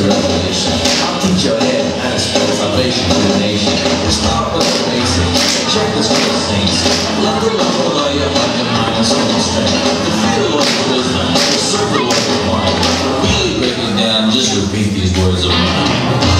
revelation. I'll teach your head how to spell salvation to the nation. Start with the basics. Check this for the saints. Love the Lord, all your heart, your mind, and soul and strength. To feel the Lord's wisdom, to serve the Lord with wine. Really break it down, just repeat these words of mine.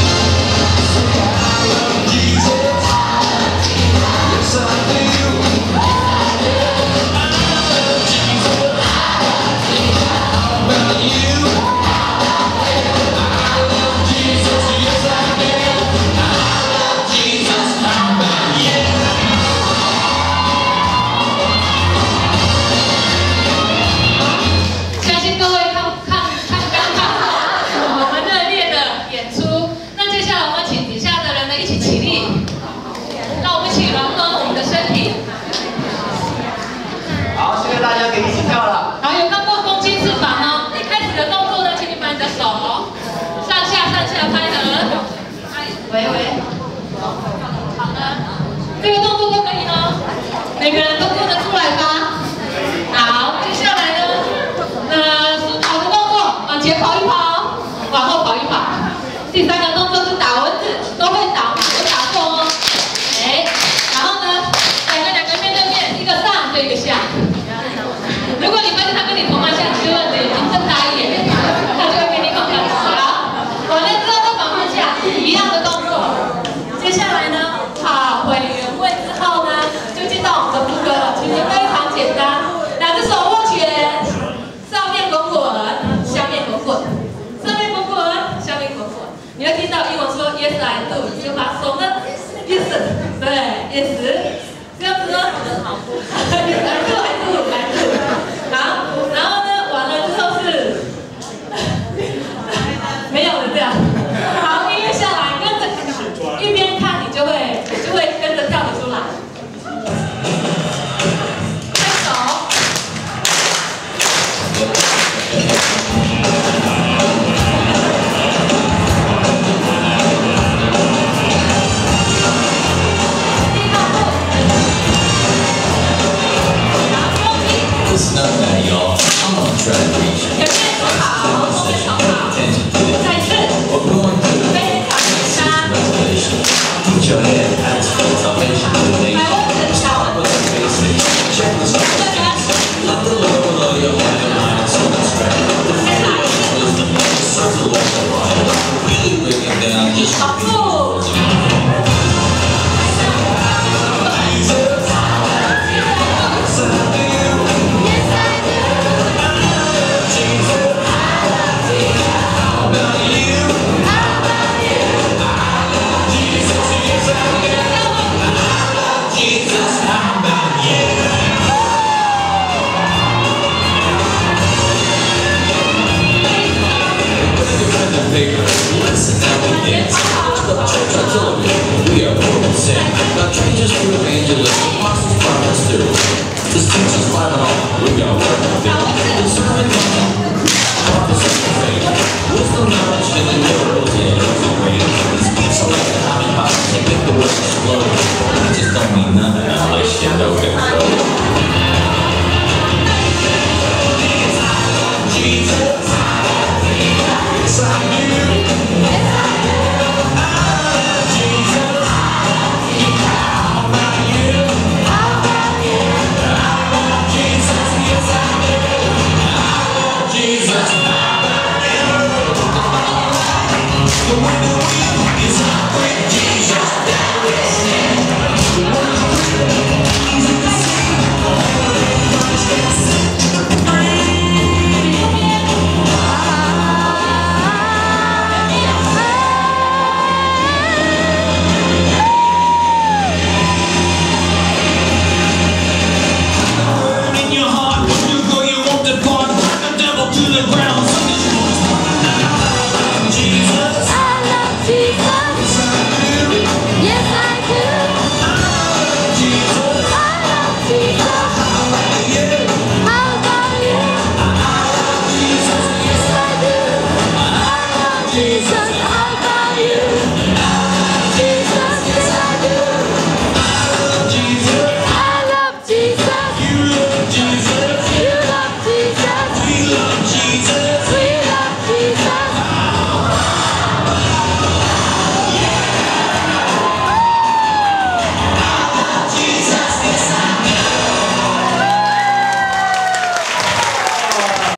大家可以一起跳了。 好，有看过公鸡翅膀哦？一开始的动作呢，请你把你的手上下拍合，喂，好的，这个动作都可以哦，每个人都做得出来吧？好，接下来呢，是跑的动作，往前跑一跑，往后跑一跑。第三个动作是打蚊子，都会打，有打过哦。哎，然后呢，两个面对面，一个上对一个下。如果你发现他跟你同方向，你就让你的眼睛睁大一点，他就会跟你跑下去。好，完了之后再往下，一样的动作。接下来呢，跑回原位之后呢，就进到我们的副歌了。其实非常简单，两只手握拳，上面滚滚，下面滚滚，上面滚滚，下面滚滚。你会听到英文说 Yes I do， 就把手呢 Yes， 对 Yes， 这样子呢。Yes I do I do。好，然后呢，完了之后是没有了这样。好，音乐下来，跟着一边看，你就会跟着跳得出来。拍手。 Listen up now, y'all. I'm on track to reach you. Attention to the detail. We're going through the revelation. Teach your head how to spell salvation to the nation. Start with the basics. Check this out. Love the Lord with all your heart, your mind, and soul and strength. The fear of wisdom, to serve the Lord with wine. Really break it down, just repeat the words of mine. Listen now we dance. Church artillery, we are broken sin. Got strangers through evangelists, apostles, prophets too. This teacher's fight on, we got work to do. The sermon coming, prophecy to fame. Wisdom, knowledge, and the miracles, yeah, those are great. The speech so like a hobby pop, they make the words explode. We just don't mean nothing now, like shit, okay, so. Jesus. Yes, I do. Yes, I do. Jesus. How about you? How about you? How about Jesus? Yes, I do. How about Jesus? How about you?